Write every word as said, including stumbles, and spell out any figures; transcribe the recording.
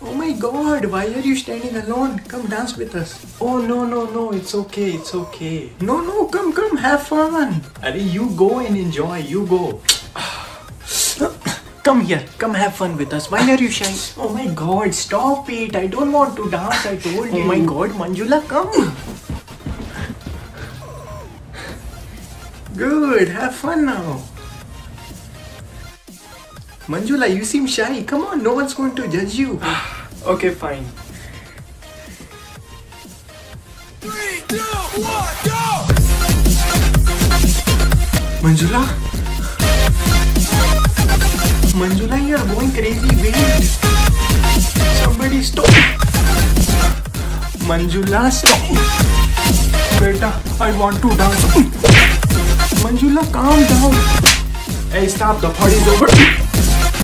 Oh my god, why are you standing alone? Come dance with us. Oh no no no, it's okay, it's okay. No no, come come, have fun. Are you go and enjoy, you go. Come here, come have fun with us. Why are you shy? Oh my god, stop it. I don't want to dance, I told you. Oh my god, Manjula, come. Good, have fun now. Manjula, you seem shy. Come on, no one's going to judge you. Okay, fine. Three, two, one, go! Manjula? Manjula, you're going crazy. Wait. Somebody stop. Manjula, stop. Beta, I want to dance. Manjula, calm down. Hey, stop. The party's over.